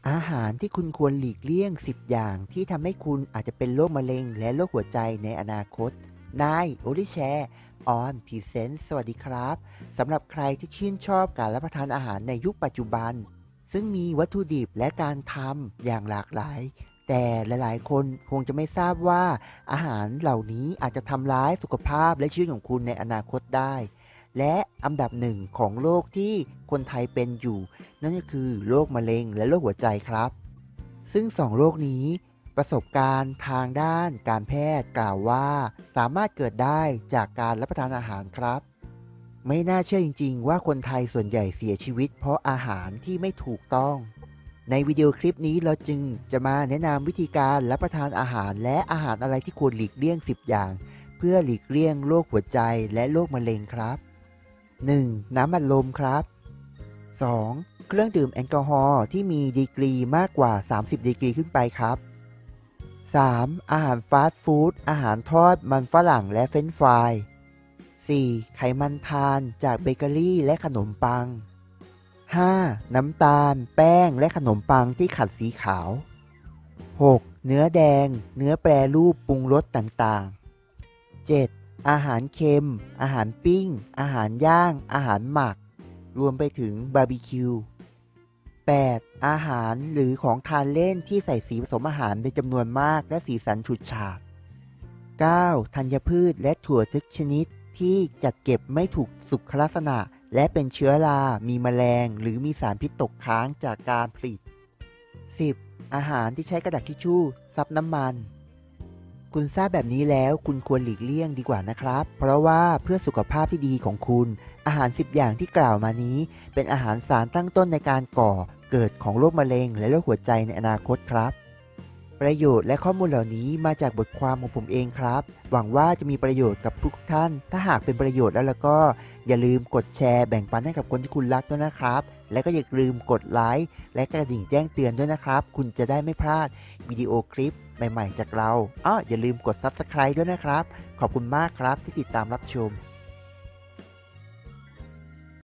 อาหารที่คุณควรหลีกเลี่ยง 10 อย่างที่ทำให้คุณอาจจะเป็นโรคมะเร็งและโรคหัวใจในอนาคต นายโอลิแชร์ออนพรีเซนต์สวัสดีครับสำหรับใครที่ชื่นชอบการรับประทานอาหารในยุคปัจจุบัน ซึ่งมีวัตถุดิบและการทำอย่างหลากหลาย แต่หลายๆ คนคงจะไม่ทราบว่าอาหารเหล่านี้อาจจะทำร้ายสุขภาพและชีวิตของคุณในอนาคตได้ และอันดับหนึ่งของโรคที่คนไทยเป็นอยู่ นั่นก็คือโรคมะเร็งและโรคหัวใจครับ ซึ่งสองโรคนี้ประสบการณ์ทางด้านการแพทย์กล่าวว่าสามารถเกิดได้จากการรับประทานอาหารครับ ไม่น่าเชื่อจริงๆว่าคนไทยส่วนใหญ่เสียชีวิตเพราะอาหารที่ไม่ถูกต้อง ในวิดีโอคลิปนี้เราจึงจะมาแนะนำวิธีการรับประทานอาหารและอาหารอะไรที่ควรหลีกเลี่ยง 10 อย่าง เพื่อหลีกเลี่ยงโรคหัวใจและโรคมะเร็งครับ 1. น้ำอัดลมครับ 2. เครื่องดื่มแอลกอฮอล์ที่มีดีกรีมากกว่า 30 ดีกรีขึ้นไปครับ 3. อาหารฟาสต์ฟู้ด อาหารทอดมันฝรั่งและเฟรนช์ฟราย 4. ไขมันทานจากเบเกอรี่และขนมปัง 5. น้ำตาล แป้งและขนมปังที่ขัดสีขาว 6. เนื้อแดง เนื้อแปรรูปปรุงรสต่างๆ 7. อาหารเค็ม อาหารปิ้ง อาหารย่าง อาหารหมัก รวมไปถึงบาร์บีคิว 8. อาหารหรือของทานเล่นที่ใส่สีผสมอาหารเป็นจำนวนมากและสีสันฉูดฉาด 9. ธัญพืชและถั่วทุกชนิดที่จัดเก็บไม่ถูกสุขลักษณะและเป็นเชื้อรา มีแมลงหรือมีสารพิษตกค้างจากการผลิต 10. อาหารที่ใช้กระดาษทิชชู่ซับน้ำมัน คุณทราบแบบนี้แล้วคุณควรหลีกเลี่ยงดีกว่านะครับ เพราะว่าเพื่อสุขภาพที่ดีของคุณ อาหาร 10 อย่างที่กล่าวมานี้ เป็นอาหารสารตั้งต้นในการก่อเกิดของโรคมะเร็งและโรคหัวใจในอนาคตครับ ประโยชน์และข้อมูลเหล่านี้มาจากบทความของผมเองครับ หวังว่าจะมีประโยชน์กับทุกท่าน ถ้าหากเป็นประโยชน์แล้วก็อย่าลืมกดแชร์แบ่งปันให้กับคนที่คุณรักด้วยนะครับ และก็อย่าลืมกดไลค์และกระดิ่งแจ้งเตือนด้วยนะครับ คุณจะได้ไม่พลาดวิดีโอคลิปใหม่ๆจากเราอย่าลืมกด Subscribe ด้วยนะครับ ขอบคุณมากครับที่ติดตามรับชม